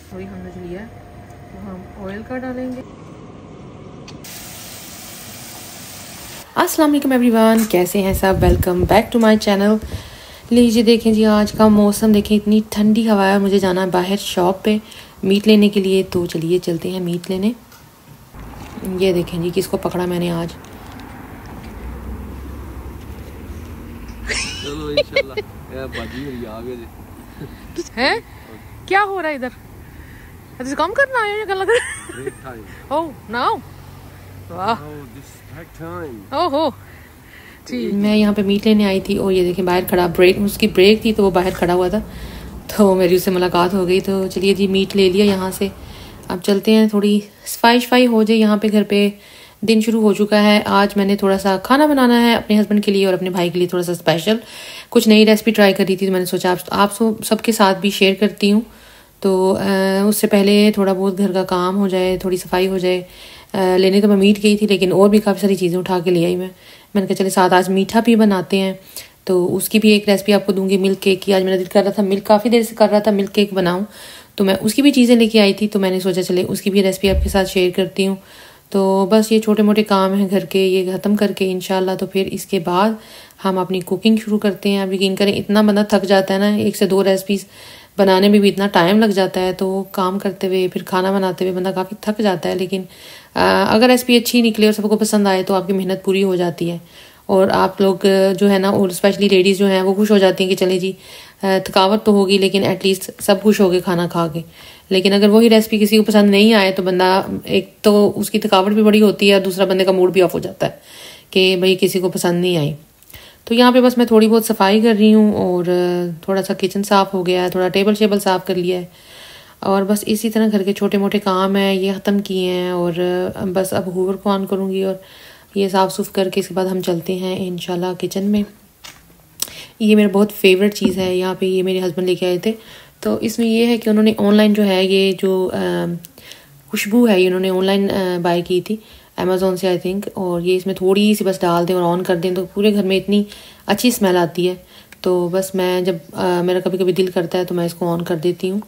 वही हमने जो लिया है तो हम ऑयल का डालेंगे। अस्सलाम वालेकुम एवरीवन, कैसे हैं सब? Welcome back to my channel. लीजिए देखें जी, आज का मौसम देखें, इतनी ठंडी हवा है। मुझे जाना है बाहर शॉप पे मीट लेने के लिए, तो चलिए चलते हैं मीट लेने। ये देखें जी, किसको पकड़ा मैंने आज। चलो इंशाल्लाह यार बाजी मेरी आ गए हैं क्या हो रहा है इधर? अच्छा काम करना आए क्या लग रहा है? ओह नाउ वाह ओहो ठीक। मैं यहाँ पे मीट लेने आई थी और ये देखें बाहर खड़ा, ब्रेक उसकी ब्रेक थी तो वो बाहर खड़ा हुआ था, तो मेरी उससे मुलाकात हो गई। तो चलिए जी, मीट ले लिया यहाँ से। अब चलते हैं, थोड़ी सफाई शफाई हो जाए। यहाँ पे घर पे दिन शुरू हो चुका है। आज मैंने थोड़ा सा खाना बनाना है अपने हस्बैंड के लिए और अपने भाई के लिए, थोड़ा सा स्पेशल कुछ नई रेसिपी ट्राई करी थी। तो मैंने सोचा आप सबके साथ भी शेयर करती हूँ। तो उससे पहले थोड़ा बहुत घर का काम हो जाए, थोड़ी सफाई हो जाए। लेने तो मैं मीट गई थी, लेकिन और भी काफ़ी सारी चीज़ें उठा के ले आई मैंने कहा चले साथ आज मीठा भी बनाते हैं। तो उसकी भी एक रेसिपी आपको दूंगी, मिल्क केक की। आज मेरा दिल कर रहा था, मिल्क काफ़ी देर से कर रहा था मिल्क केक बनाऊं, तो मैं उसकी भी चीज़ें लेके आई थी। तो मैंने सोचा चले उसकी भी रेसिपी आपके साथ शेयर करती हूँ। तो बस ये छोटे मोटे काम हैं घर के, ये ख़त्म करके इंशाल्लाह तो फिर इसके बाद हम अपनी कुकिंग शुरू करते हैं। अब यकीन करें, इतना बंदा थक जाता है ना, 1 से 2 रेसिपीज़ बनाने में भी इतना टाइम लग जाता है। तो काम करते हुए फिर खाना बनाते हुए बंदा काफ़ी थक जाता है। लेकिन अगर रेसिपी अच्छी निकले और सबको पसंद आए तो आपकी मेहनत पूरी हो जाती है। और आप लोग जो है ना, और स्पेशली लेडीज़ जो हैं वो खुश हो जाती हैं कि चले जी थकावट तो होगी लेकिन एटलीस्ट सब खुश हो गए खाना खा के। लेकिन अगर वही रेसिपी किसी को पसंद नहीं आए तो बंदा, एक तो उसकी थकावट भी बड़ी होती है और दूसरा बंदे का मूड भी ऑफ हो जाता है कि भाई किसी को पसंद नहीं आई। तो यहाँ पे बस मैं थोड़ी बहुत सफाई कर रही हूँ और थोड़ा सा किचन साफ़ हो गया है, थोड़ा टेबल शेबल साफ़ कर लिया है और बस इसी तरह घर के छोटे मोटे काम हैं ये ख़त्म किए हैं। और बस अब हूवर को ऑन करूँगी और ये साफ़ सुफ करके इसके बाद हम चलते हैं इंशाल्लाह किचन में। ये मेरा बहुत फेवरेट चीज़ है। यहाँ पे ये मेरे हस्बैंड लेके आए थे। तो इसमें ये है कि उन्होंने ऑनलाइन जो है, ये जो खुशबू है, ये उन्होंने ऑनलाइन बाय की थी अमेज़ोन से आई थिंक। और ये इसमें थोड़ी सी बस डाल दें और ऑन कर दें तो पूरे घर में इतनी अच्छी स्मेल आती है। तो बस मैं जब मेरा कभी कभी दिल करता है तो मैं इसको ऑन कर देती हूँ।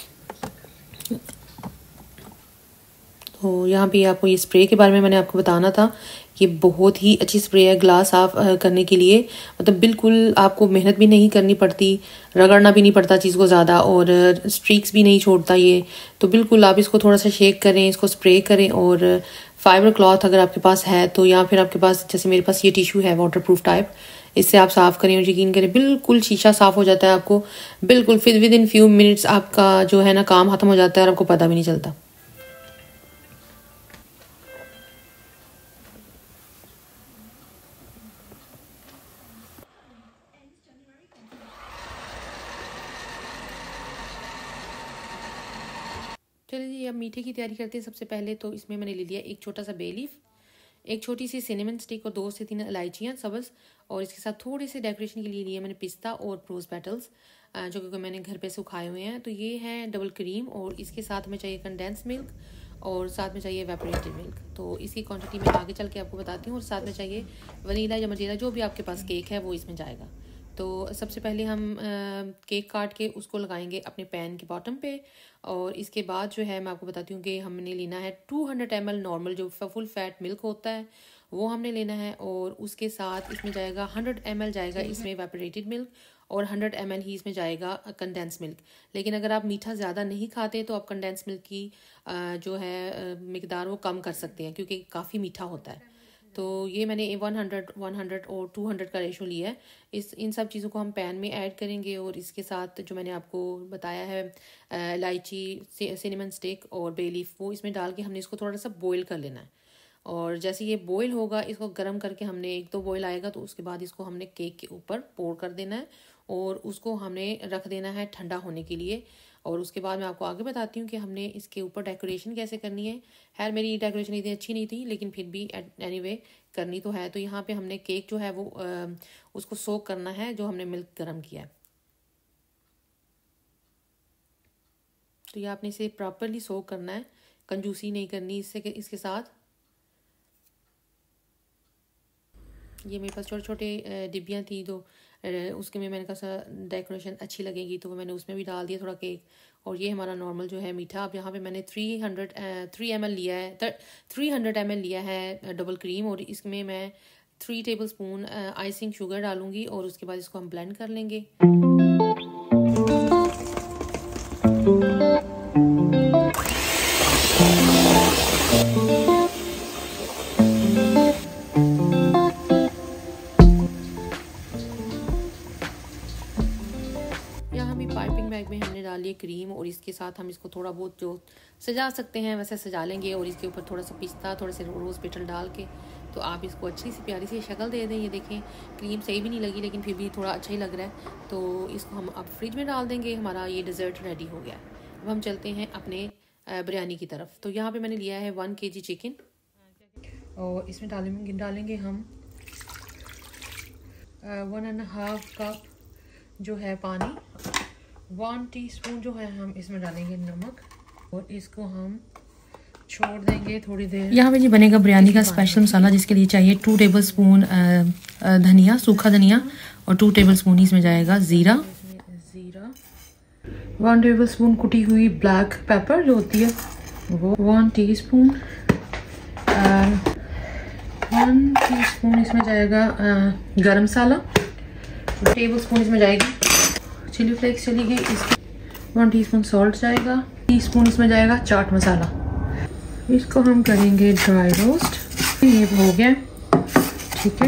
तो यहाँ पे आपको ये स्प्रे के बारे में मैंने आपको बताना था। ये बहुत ही अच्छी स्प्रे है ग्लास साफ करने के लिए। मतलब बिल्कुल आपको मेहनत भी नहीं करनी पड़ती, रगड़ना भी नहीं पड़ता चीज़ को ज़्यादा, और स्ट्रीक्स भी नहीं छोड़ता ये। तो बिल्कुल आप इसको थोड़ा सा शेक करें, इसको स्प्रे करें, और फाइबर क्लॉथ अगर आपके पास है तो, या फिर आपके पास जैसे मेरे पास ये टिश्यू है वाटर प्रूफ टाइप, इससे आप साफ़ करें और यकीन करें बिल्कुल शीशा साफ़ हो जाता है आपको। बिल्कुल फिर विद इन फ्यू मिनट्स आपका जो है ना काम ख़त्म हो जाता है और आपको पता भी नहीं चलता। चलिए जी, अब मीठे की तैयारी करते हैं। सबसे पहले तो इसमें मैंने ले लिया एक छोटा सा बे लीफ, एक छोटी सी सिनेमन स्टिक और 2 से 3 इलायचियाँ सब्ज़। और इसके साथ थोड़े से डेकोरेशन के लिए लिए मैंने पिस्ता और रोज़ पेटल्स, जो कि मैंने घर पे सुखाए हुए हैं। तो ये है डबल क्रीम, और इसके साथ में चाहिए कंडेंस मिल्क और साथ में चाहिए वेपोरेटेड मिल्क। तो इसकी क्वांटिटी मैं आगे चल के आपको बताती हूँ। और साथ में चाहिए वनीला या मजेरा, जो भी आपके पास केक है वो इसमें जाएगा। तो सबसे पहले हम केक काट के उसको लगाएंगे अपने पैन के बॉटम पे। और इसके बाद जो है मैं आपको बताती हूँ कि हमने लेना है 200 ml नॉर्मल जो फुल फैट मिल्क होता है वो हमने लेना है। और उसके साथ इसमें जाएगा 100 ml जाएगा इसमें एवापोरेटेड मिल्क, और 100 ml ही इसमें जाएगा कंडेंस मिल्क। लेकिन अगर आप मीठा ज़्यादा नहीं खाते तो आप कंडेंस मिल्क की जो है मिकदार वो कम कर सकते हैं, क्योंकि काफ़ी मीठा होता है। तो ये मैंने 100 और 200 का रेशो लिया है। इन सब चीज़ों को हम पैन में ऐड करेंगे। और इसके साथ जो मैंने आपको बताया है इलायची, सिनेमन स्टिक और बे लीफ, वो इसमें डाल के हमने इसको थोड़ा सा बॉईल कर लेना है। और जैसे ये बॉईल होगा, इसको गर्म करके हमने 1-2 बॉईल आएगा तो उसके बाद इसको हमने केक के ऊपर पोर कर देना है और उसको हमने रख देना है ठंडा होने के लिए। और उसके बाद मैं आपको आगे बताती हूँ कि हमने इसके ऊपर डेकोरेशन कैसे करनी है। खैर मेरी डेकोरेशन इतनी अच्छी नहीं थी, लेकिन फिर भी एनीवे करनी तो है। तो यहाँ पे हमने केक जो है वो उसको सोक करना है, जो हमने मिल्क गर्म किया है। तो ये आपने इसे प्रॉपरली सोक करना है, कंजूसी नहीं करनी इससे। इसके साथ ये मेरे पास छोटे छोटे डिब्बियाँ थी, तो उसके में मैंने कहा डेकोरेशन अच्छी लगेगी तो मैंने उसमें भी डाल दिया थोड़ा केक। और ये हमारा नॉर्मल जो है मीठा। अब यहाँ पे मैंने 300 ml लिया है, 300 ml लिया है डबल क्रीम, और इसमें मैं 3 टेबलस्पून आइसिंग शुगर डालूंगी और उसके बाद इसको हम ब्लेंड कर लेंगे। पाइपिंग बैग में हमने डाली है क्रीम, और इसके साथ हम इसको थोड़ा बहुत जो सजा सकते हैं वैसे सजा लेंगे, और इसके ऊपर थोड़ा सा पिस्ता, थोड़े से रोज़ पेटल डाल के तो आप इसको अच्छी सी प्यारी सी शक्ल दे दें। ये देखें क्रीम सही भी नहीं लगी लेकिन फिर भी थोड़ा अच्छा ही लग रहा है। तो इसको हम अब फ्रिज में डाल देंगे। हमारा ये डिज़र्ट रेडी हो गया। अब हम चलते हैं अपने बिरयानी की तरफ। तो यहाँ पर मैंने लिया है 1 kg चिकन, और इसमें डालेंगे हम 1.5 कप जो है पानी, 1 टीस्पून जो है हम इसमें डालेंगे नमक, और इसको हम छोड़ देंगे थोड़ी देर। यहाँ पे जी बनेगा बिरयानी का स्पेशल मसाला, जिसके लिए चाहिए 2 टेबलस्पून धनिया, सूखा धनिया, और 2 टेबलस्पून इसमें जाएगा ज़ीरा, 1 टेबलस्पून कुटी हुई ब्लैक पेपर जो होती है वो, 1 टीस्पून, 1 टीस्पून इसमें जाएगा गरम मसाला, 1 टेबलस्पून इसमें जाएगी चिली फ्लेक्स चली गई, इसकी 1 टीस्पून सॉल्ट जाएगा, टीस्पून इसमें जाएगा चाट मसाला। इसको हम करेंगे ड्राई रोस्ट। ये हो गया, ठीक है।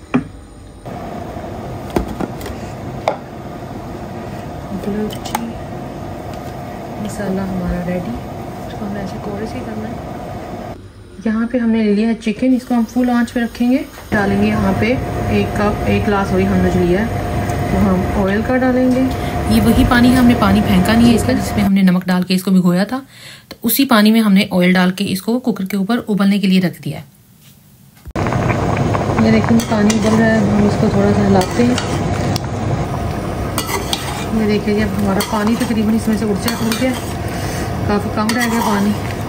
बलोची मसाला हमारा रेडी। इसको हमें ऐसे कोरे से करना है। यहाँ पे हमने ले लिया है चिकन, इसको हम फुल आंच पे रखेंगे। डालेंगे यहाँ पे 1 गिलास वही हमने जो लिया है, तो हम ऑयल का डालेंगे। ये वही पानी है, हमने पानी फेंका नहीं है इसका, जिसमें हमने नमक डाल के इसको भिगोया था। तो उसी पानी में हमने ऑयल डाल के इसको कुकर के ऊपर उबलने के लिए रख दिया है। ये देखिए पानी उबल रहा है, हम इसको थोड़ा सा हिलाते हैं। ये देखिए अब हमारा पानी तकरीबन इसमें से उड़ गया, काफ़ी कम रह गया पानी।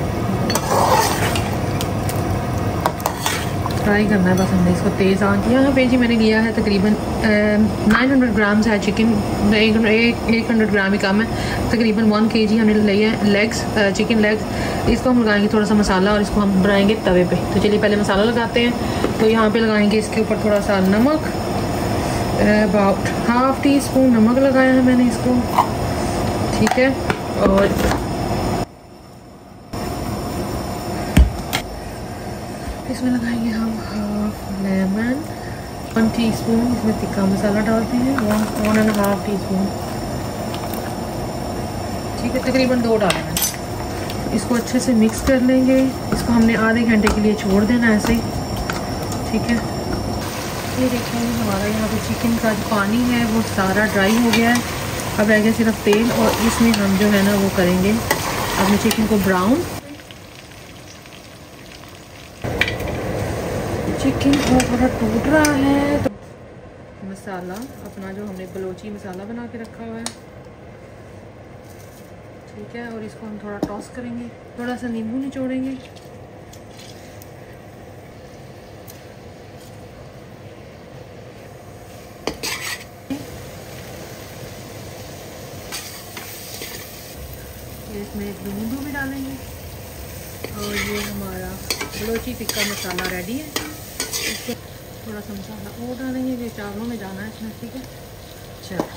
फ्राई करना है बस हमने इसको तेज़ आंच। यहाँ पे जी मैंने लिया है तकरीबन 900 ग्राम्स है चिकन, 100 ग्राम ही कम है। तकरीबन 1 kg हमने लिया है लेग्स, चिकन लेग्स। इसको हम लगाएंगे थोड़ा सा मसाला, और इसको हम बनाएंगे तवे पे। तो चलिए पहले मसाला लगाते हैं। तो यहाँ पे लगाएंगे इसके ऊपर थोड़ा सा नमक, अबाउट 1/2 टीस्पून नमक लगाया है मैंने इसको, ठीक है। और इसमें लगाएंगे हम 1/2 लेमन, 1 टीस्पून इसमें तिक्का मसाला डालते हैं, 1.5 टीस्पून, ठीक है। तकरीबन 2 डालेंगे। इसको अच्छे से मिक्स कर लेंगे। इसको हमने आधे घंटे के लिए छोड़ देना ऐसे ही, ठीक है। ये देखिए हमारा यहाँ पे चिकन का जो पानी है वो सारा ड्राई हो गया है। अब रह गया सिर्फ तेल, और इसमें हम जो है ना वो करेंगे अपने चिकन को ब्राउन। चिकन थोड़ा टूट रहा है, तो मसाला अपना जो हमने बलोची मसाला बना के रखा हुआ है, ठीक है। और इसको हम थोड़ा टॉस करेंगे, थोड़ा सा नींबू निचोड़ेंगे। इसमें नींबू भी डालेंगे, और ये हमारा बलोची टिक्का मसाला रेडी है। इसको थोड़ा सा मसाला और डालेंगे, ये चावलों में जाना है इसमें, ठीक है। चलो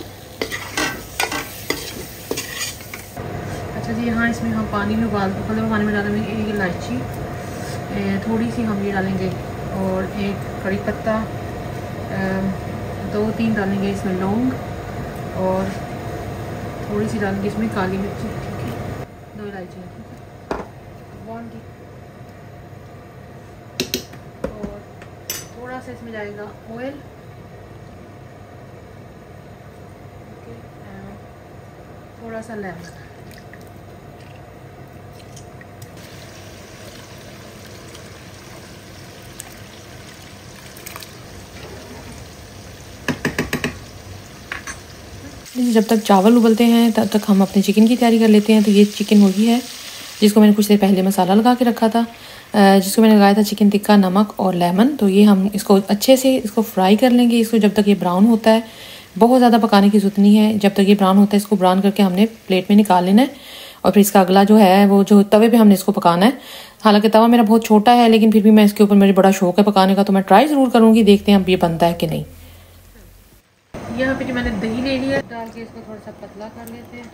अच्छा जी, यहाँ इसमें हम पानी में उबलते हुए पानी में डालेंगे 1 इलायची, थोड़ी सी हम ये डालेंगे, और 1 कड़ी पत्ता, 2-3 डालेंगे इसमें लौंग, और थोड़ी सी डालेंगे इसमें काली मिर्ची, ठीक है। 2 इलायची, ठीक है। 1 टी, और थोड़ा सा इसमें जाएगा ऑयल, ओके, थोड़ा सा लेमन। जब तक चावल उबलते हैं तब तक हम अपने चिकन की तैयारी कर लेते हैं। तो ये चिकन वही है जिसको मैंने कुछ देर पहले मसाला लगा के रखा था, जिसको मैंने लगाया था चिकन टिक्का, नमक और लेमन। तो ये हम इसको अच्छे से इसको फ्राई कर लेंगे, इसको जब तक ये ब्राउन होता है। बहुत ज़्यादा पकाने की ज़रूरत नहीं है। जब तक ये ब्राउन होता है इसको ब्राउन करके हमने प्लेट में निकाल लेना है और फिर इसका अगला जो है वो जो तवे पे हमने इसको पकाना है। हालांकि तवा मेरा बहुत छोटा है लेकिन फिर भी मैं इसके ऊपर मुझे बड़ा शौक है पकाने का, तो मैं ट्राई ज़रूर करूँगी। देखते हैं अब ये बनता है कि नहीं। यहाँ पे जो मैंने दही ले लिया डाल के इसको थोड़ा सा पतला कर लेते हैं।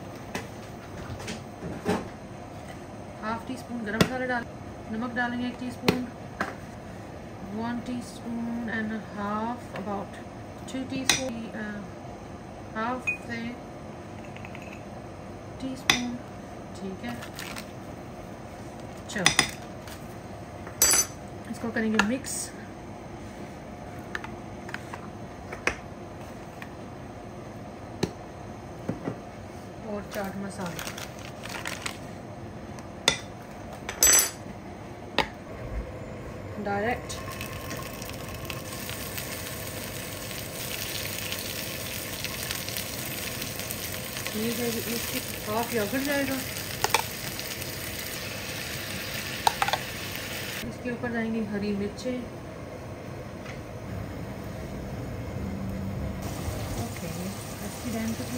हाफ टी स्पून गरम मसाला डाल, नमक डालेंगे 1 teaspoon, 1 teaspoon and half, about 2 teaspoon, half से टीस्पून। ठीक है, चलो इसको करेंगे मिक्स। और चाट मसाला डायरेक्ट ये है, इसकी हाफ योगर्ट जाएगा, इसके ऊपर जाएंगी हरी मिर्चें। ओके, अच्छी डैम तक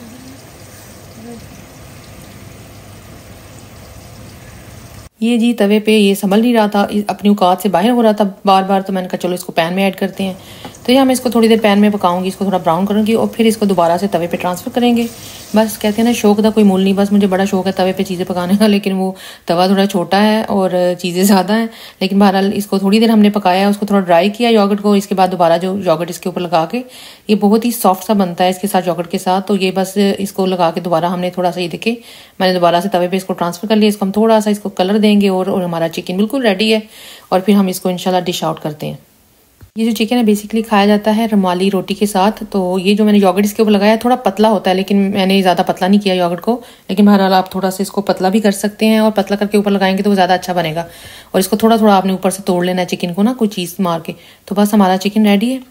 ये जी तवे पे ये संभल नहीं रहा था, अपनी औकात से बाहर हो रहा था बार बार, तो मैंने कहा चलो इसको पैन में ऐड करते हैं। तो यहाँ मैं इसको थोड़ी देर पैन में पकाऊंगी, इसको थोड़ा ब्राउन करूँगी और फिर इसको दोबारा से तवे पे ट्रांसफ़र करेंगे। बस कहते हैं ना शौक का कोई मूल नहीं, बस मुझे बड़ा शौक है तवे पे चीज़ें पकाने का, लेकिन वो तवा थोड़ा छोटा है और चीज़ें ज़्यादा हैं। लेकिन बहरहाल इसको थोड़ी देर हमने पकाया, उसको थोड़ा ड्राई किया योगर्ट को, इसके बाद दोबारा जो योगर्ट इसके ऊपर लगा के, ये बहुत ही सॉफ्ट सा बनता है इसके साथ योगर्ट के साथ। तो ये बस इसको लगा के दोबारा हमने थोड़ा सा, ये देखे मैंने दोबारा से तवे पे इसको ट्रांसफ़र कर लिया। इसको हम थोड़ा सा इसको कलर देंगे और हमारा चिकन बिल्कुल रेडी है। और फिर हम इसको इंशाल्लाह डिश आउट करते हैं। ये जो चिकन है बेसिकली खाया जाता है रुमाली रोटी के साथ। तो ये जो मैंने योगर्ट इसके ऊपर लगाया है थोड़ा पतला होता है, लेकिन मैंने ज़्यादा पतला नहीं किया योगर्ट को। लेकिन बहरहाल आप थोड़ा सा इसको पतला भी कर सकते हैं और पतला करके ऊपर लगाएंगे तो वो ज़्यादा अच्छा बनेगा। और इसको थोड़ा थोड़ा आपने ऊपर से तोड़ लेना है चिकन को ना, कोई चीज़ मार के। तो बस हमारा चिकन रेडी है।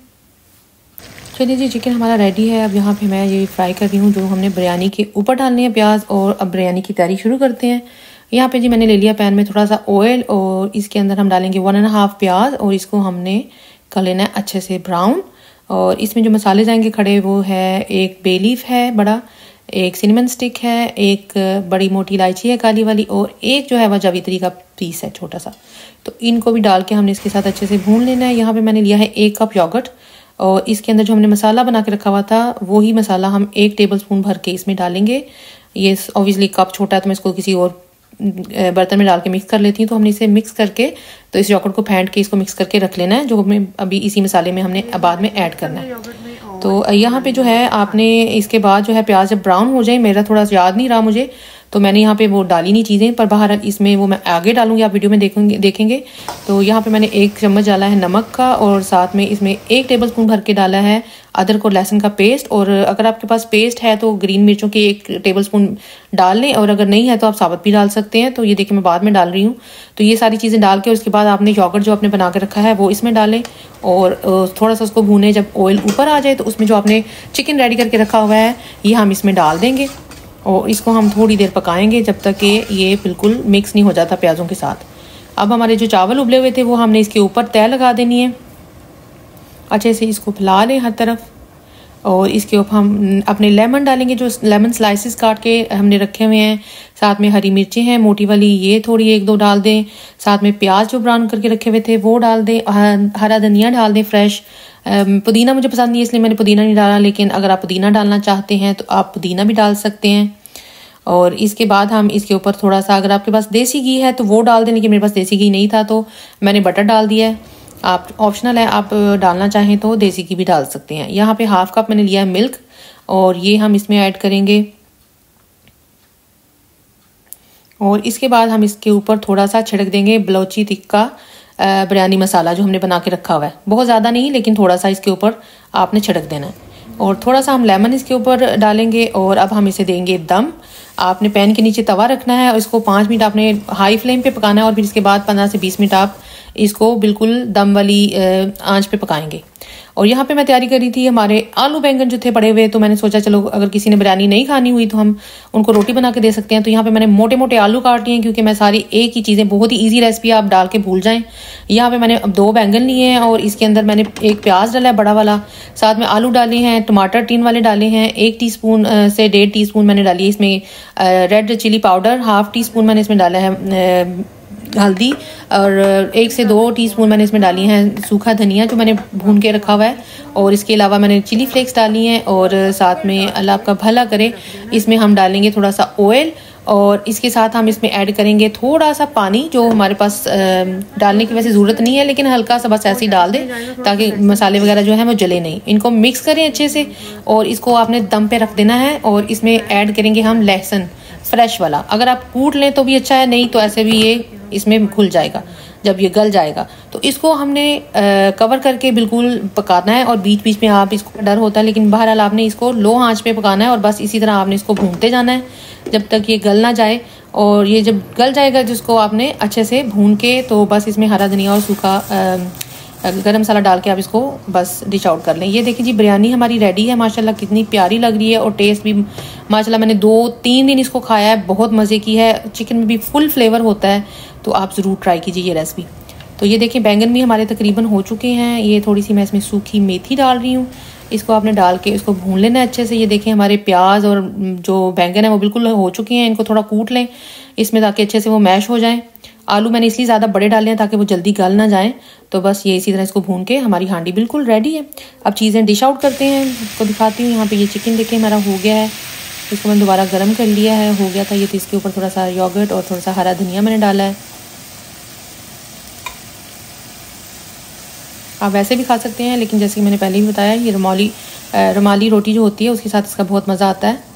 चलिए जी, चिकन हमारा रेडी है। अब यहाँ पे मैं ये फ्राई कर रही हूँ जो हमने बिरयानी के ऊपर डालनी है प्याज। और अब बिरयानी की तैयारी शुरू करते हैं। यहाँ पे जी मैंने ले लिया पैन में थोड़ा सा ऑयल और इसके अंदर हम डालेंगे 1.5 प्याज और इसको हमने कर लेना है अच्छे से ब्राउन। और इसमें जो मसाले जाएंगे खड़े वो है, एक बे लीफ है बड़ा, एक सिनेमन स्टिक है, एक बड़ी मोटी इलायची है काली वाली, और एक जो है वह जावित्री का पीस है छोटा सा। तो इनको भी डाल के हमने इसके साथ अच्छे से भून लेना है। यहाँ पे मैंने लिया है 1 कप योगर्ट और इसके अंदर जो हमने मसाला बना के रखा हुआ था वही मसाला हम 1 टेबलस्पून भर के इसमें डालेंगे। ये ऑब्वियसली कप छोटा है तो मैं इसको किसी और बर्तन में डाल के मिक्स कर लेती हूँ। तो हमने इसे मिक्स करके, तो इस योगर्ट को फेंट के इसको मिक्स करके रख लेना है, जो हमें अभी इसी मसाले में हमने बाद में ऐड करना है। तो यहाँ पे जो है आपने इसके बाद जो है प्याज जब ब्राउन हो जाए, मेरा थोड़ा याद नहीं रहा मुझे तो मैंने यहाँ पे वो डाली नहीं चीज़ें, पर बाहर इसमें वो मैं आगे डालूंगी, आप वीडियो में देखेंगे। तो यहाँ पे मैंने 1 चम्मच डाला है नमक का और साथ में इसमें 1 टेबलस्पून भर के डाला है अदरक और लहसुन का पेस्ट। और अगर आपके पास पेस्ट है तो ग्रीन मिर्चों की 1 टेबलस्पून डाल लें, और अगर नहीं है तो आप साबुत भी डाल सकते हैं। तो ये देखिए मैं बाद में डाल रही हूँ। तो ये सारी चीज़ें डाल के उसके बाद आपने योगर्ट जो आपने बना के रखा है वो इसमें डालें और थोड़ा सा उसको भूनें। जब ऑयल ऊपर आ जाए तो उसमें जो आपने चिकन रेडी करके रखा हुआ है ये हम इसमें डाल देंगे और इसको हम थोड़ी देर पकाएंगे जब तक कि ये बिल्कुल मिक्स नहीं हो जाता प्याज़ों के साथ। अब हमारे जो चावल उबले हुए थे वो हमने इसके ऊपर तय लगा देनी है, अच्छे से इसको फैला लें हर तरफ। और इसके ऊपर हम अपने लेमन डालेंगे, जो लेमन स्लाइसेस काट के हमने रखे हुए हैं। साथ में हरी मिर्चें हैं मोटी वाली, ये थोड़ी 1-2 डाल दें। साथ में प्याज जो ब्राउन करके रखे हुए थे वो डाल दें। हरा धनिया डाल दें फ्रेश। पुदीना मुझे पसंद नहीं इसलिए मैंने पुदीना नहीं डाला, लेकिन अगर आप पुदीना डालना चाहते हैं तो आप पुदीना भी डाल सकते हैं। और इसके बाद हम इसके ऊपर थोड़ा सा, अगर आपके पास देसी घी है तो वो डाल दें, लेकिन मेरे पास देसी घी नहीं था तो मैंने बटर डाल दिया है। आप ऑप्शनल है, आप डालना चाहें तो देसी घी भी डाल सकते हैं। यहाँ पे 1/2 कप मैंने लिया है मिल्क और ये हम इसमें ऐड करेंगे। और इसके बाद हम इसके ऊपर थोड़ा सा छिड़क देंगे बलोची तिक्का बिरयानी मसाला जो हमने बना के रखा हुआ है। बहुत ज़्यादा नहीं, लेकिन थोड़ा सा इसके ऊपर आपने छिड़क देना है। और थोड़ा सा हम लेमन इसके ऊपर डालेंगे और अब हम इसे देंगे दम। आपने पैन के नीचे तवा रखना है और इसको 5 मिनट आपने हाई फ्लेम पे पकाना है और फिर इसके बाद 15 से 20 मिनट आप इसको बिल्कुल दम वाली आंच पे पकाएंगे। और यहाँ पे मैं तैयारी करी थी हमारे आलू बैंगन जो थे पड़े हुए, तो मैंने सोचा चलो अगर किसी ने बिरयानी नहीं खानी हुई तो हम उनको रोटी बना के दे सकते हैं। तो यहाँ पे मैंने मोटे मोटे आलू काट लिए हैं, क्योंकि मैं सारी एक ही चीज़ें, बहुत ही ईजी रेसिपी आप डाल के भूल जाएं। यहाँ पे मैंने अब 2 बैंगन लिए हैं और इसके अंदर मैंने 1 प्याज डाला है बड़ा वाला, साथ में आलू डाले हैं, टमाटर 3 वाले डाले हैं, 1 टीस्पून से 1.5 टीस्पून मैंने डाली है इसमें रेड चिली पाउडर, 1/2 टीस्पून मैंने इसमें डाला है हल्दी, और 1 से 2 टीस्पून मैंने इसमें डाली हैं सूखा धनिया जो मैंने भून के रखा हुआ है, और इसके अलावा मैंने चिली फ्लेक्स डाली हैं, और साथ में अल्लाह आपका भला करे इसमें हम डालेंगे थोड़ा सा ऑयल, और इसके साथ हम इसमें ऐड करेंगे थोड़ा सा पानी, जो हमारे पास डालने की वैसे ज़रूरत नहीं है, लेकिन हल्का सा बस ऐसे ही डाल दें ताकि मसाले वगैरह जो है वो जले नहीं। इनको मिक्स करें अच्छे से और इसको आपने दम पे रख देना है। और इसमें ऐड करेंगे हम लहसुन फ्रेश वाला, अगर आप कूट लें तो भी अच्छा है, नहीं तो ऐसे भी ये इसमें घुल जाएगा जब ये गल जाएगा। तो इसको हमने कवर करके बिल्कुल पकाना है, और बीच बीच में आप इसको डर होता है, लेकिन बहरहाल आपने इसको लो आंच पे पकाना है, और बस इसी तरह आपने इसको भूनते जाना है जब तक ये गल ना जाए। और ये जब गल जाएगा जिसको आपने अच्छे से भून के, तो बस इसमें हरा धनिया और सूखा गरम मसाला डाल के आप इसको बस डिश आउट कर लें। ये देखिए जी बिरयानी हमारी रेडी है माशाल्लाह, कितनी प्यारी लग रही है, और टेस्ट भी माशाल्लाह मैंने 2-3 दिन इसको खाया है, बहुत मज़े की है, चिकन में भी फुल फ्लेवर होता है, तो आप ज़रूर ट्राई कीजिए ये रेसिपी। तो ये देखिए बैंगन भी हमारे तकरीबन हो चुके हैं। ये थोड़ी सी मैं इसमें सूखी मेथी डाल रही हूँ, इसको आपने डाल के इसको भून लेना है अच्छे से। ये देखें हमारे प्याज और जो बैंगन है वो बिल्कुल हो चुके हैं, इनको थोड़ा कूट लें इसमें ताकि अच्छे से वो मैश हो जाएं। आलू मैंने इसलिए ज़्यादा बड़े डाले हैं ताकि वो जल्दी गल ना जाएं। तो बस ये इसी तरह इसको भून के हमारी हांडी बिल्कुल रेडी है। अब चीज़ें डिश आउट करते हैं, इसको दिखाती हूँ। यहाँ पे ये चिकन देखें हमारा हो गया है, इसको मैंने दोबारा गर्म कर लिया है, हो गया था ये। तो इसके ऊपर थोड़ा सा योगर्ट और थोड़ा सा हरा धनिया मैंने डाला है। आप वैसे भी खा सकते हैं, लेकिन जैसे कि मैंने पहले भी बताया, ये रुमाली रोटी जो होती है उसके साथ इसका बहुत मज़ा आता है।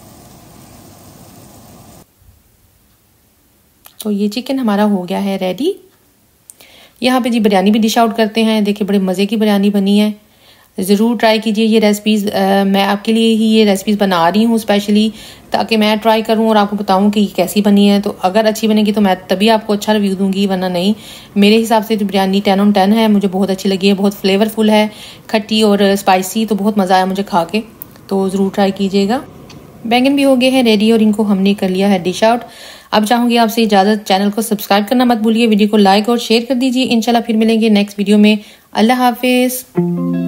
तो ये चिकन हमारा हो गया है रेडी। यहाँ पे जी बिरयानी भी डिश आउट करते हैं। देखिए बड़े मज़े की बिरयानी बनी है, ज़रूर ट्राई कीजिए ये रेसिपीज़। मैं आपके लिए ही ये रेसिपीज़ बना रही हूँ स्पेशली, ताकि मैं ट्राई करूँ और आपको बताऊँ कि कैसी बनी है। तो अगर अच्छी बनेगी तो मैं तभी आपको अच्छा रिव्यू दूंगी, वरना नहीं। मेरे हिसाब से तो बिरयानी 10 on 10 है, मुझे बहुत अच्छी लगी है, बहुत फ्लेवरफुल है, खट्टी और स्पाइसी, तो बहुत मज़ा आया मुझे खा के। तो ज़रूर ट्राई कीजिएगा। बैंगन भी हो गए हैं रेडी और इनको हमने कर लिया है डिश आउट। अब चाहूँगी आपसे इजाज़त, चैनल को सब्सक्राइब करना मत भूलिए, वीडियो को लाइक और शेयर कर दीजिए। इंशाल्लाह फिर मिलेंगे नेक्स्ट वीडियो में। अल्लाह हाफिज़।